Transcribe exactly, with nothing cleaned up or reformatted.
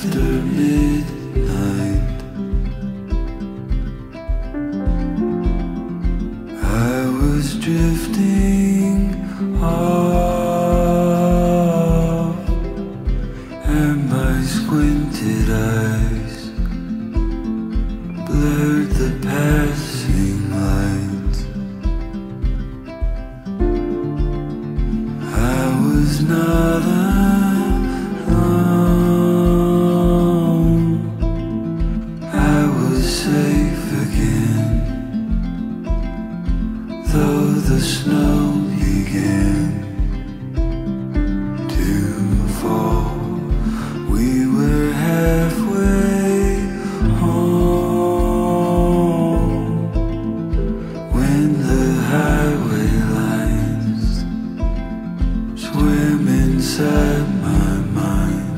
after midnight, I was drifting off, and my squinted eyes blurred the passing lights. I was not alone, I was safe again, though the snow began to fall. We were halfway home when the highway lines swim inside my mind.